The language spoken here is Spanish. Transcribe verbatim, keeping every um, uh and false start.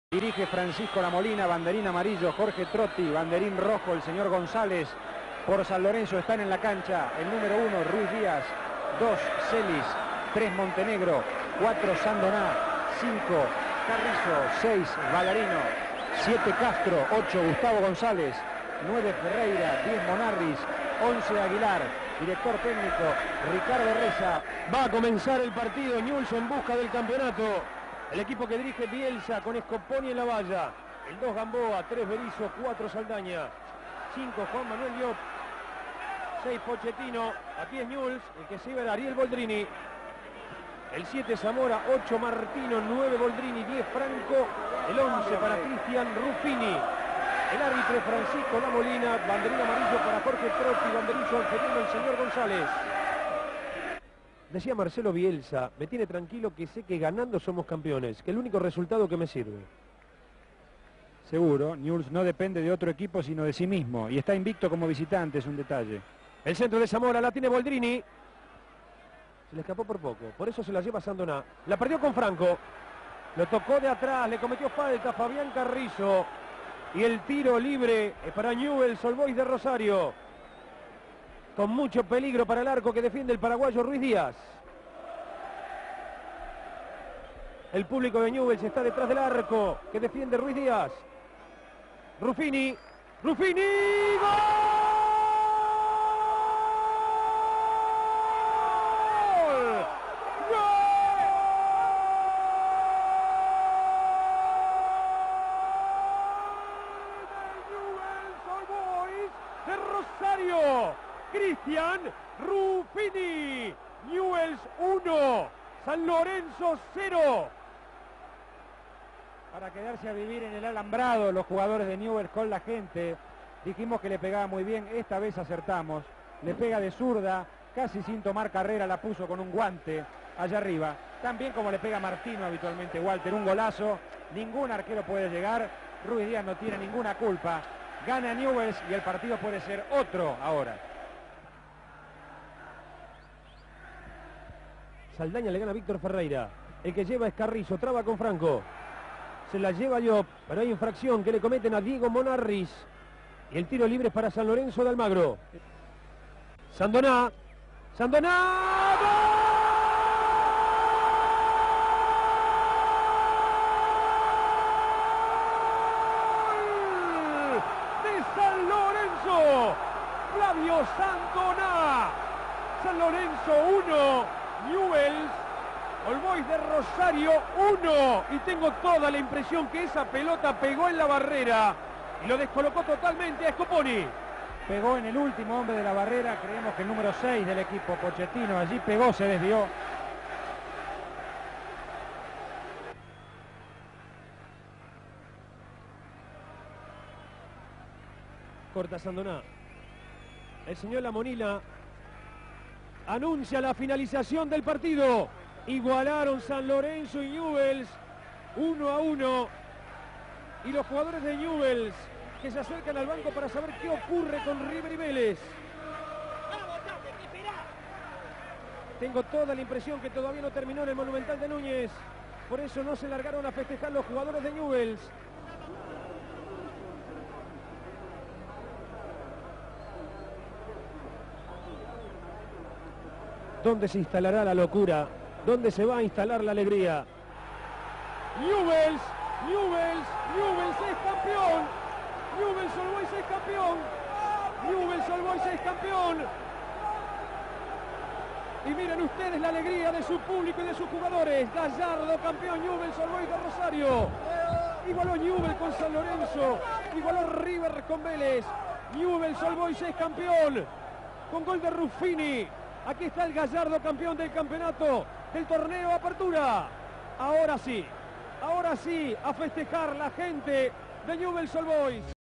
Dirige Francisco Lamolina, banderín amarillo Jorge Trotti, banderín rojo el señor González. Por San Lorenzo están en la cancha el número uno Ruiz Díaz, dos Celis, tres Montenegro, cuatro Sandoná, cinco Carrizo, seis Ballarino, siete Castro, ocho Gustavo González, nueve Ferreira, diez Monarris, once Aguilar. Director técnico Ricardo Reza. Va a comenzar el partido. Newell's en busca del campeonato. El equipo que dirige Bielsa con Scoponi en la valla. El dos Gamboa, tres Berizzo, cuatro Saldaña, cinco Juan Manuel Diop, seis Pochettino. Aquí es Newell's, el que sigue era Ariel Boldrini. El siete Zamora, ocho Martino, nueve Boldrini, diez Franco, el once para Cristian Ruffini. El árbitro Francisco Lamolina, banderín amarillo para Jorge Trotti, banderizo angelino el señor González. Decía Marcelo Bielsa, me tiene tranquilo que sé que ganando somos campeones, que el único resultado que me sirve. Seguro, Newell's no depende de otro equipo sino de sí mismo y está invicto como visitante, es un detalle. El centro de Zamora, la tiene Boldrini. Se le escapó por poco, por eso se la lleva Sandoná. La perdió con Franco, lo tocó de atrás, le cometió falta Fabián Carrizo. Y el tiro libre para Newell's Old Boys de Rosario. Con mucho peligro para el arco que defiende el paraguayo Ruiz Díaz. El público de Newell's está detrás del arco que defiende Ruiz Díaz. Ruffini. Ruffini. ¡Gol! De Rosario, Cristian Ruffini. Newell's uno, San Lorenzo cero. Para quedarse a vivir en el alambrado los jugadores de Newell's con la gente. Dijimos que le pegaba muy bien, esta vez acertamos. Le pega de zurda, casi sin tomar carrera, la puso con un guante allá arriba. También como le pega Martino habitualmente, Walter, un golazo. Ningún arquero puede llegar, Ruiz Díaz no tiene ninguna culpa. Gana Newell's y el partido puede ser otro ahora. Saldaña le gana a Víctor Ferreira. El que lleva es Carrizo, traba con Franco. Se la lleva Diop, pero hay infracción que le cometen a Diego Monarris. Y el tiro libre es para San Lorenzo de Almagro. Sandoná. Sandoná. ¡Gol! San Lorenzo, Flavio Sandoná. San Lorenzo uno, Newell's Old Boys de Rosario uno. Y tengo toda la impresión que esa pelota pegó en la barrera y lo descolocó totalmente a Scoponi. Pegó en el último hombre de la barrera, creemos que el número seis del equipo Pochettino, allí pegó, se desvió. Corta Sandoná. El señor Lamolina anuncia la finalización del partido. Igualaron San Lorenzo y Newell's uno a uno. Y los jugadores de Newell's que se acercan al banco para saber qué ocurre con River y Vélez. Tengo toda la impresión que todavía no terminó en el Monumental de Núñez. Por eso no se largaron a festejar los jugadores de Newell's. ¿Dónde se instalará la locura? ¿Dónde se va a instalar la alegría? Newell's, Newell's, Newell's es campeón. Newell's Old Boys es campeón. Newell's Old Boys es campeón. Y miren ustedes la alegría de su público y de sus jugadores. Gallardo campeón, Newell's Old Boys de Rosario. Igualó Newell's con San Lorenzo. Igualó River con Vélez. Newell's Old Boys es campeón. Con gol de Ruffini. Aquí está el Gallardo campeón del campeonato del torneo Apertura. Ahora sí, ahora sí, a festejar la gente de Newell's Old Boys.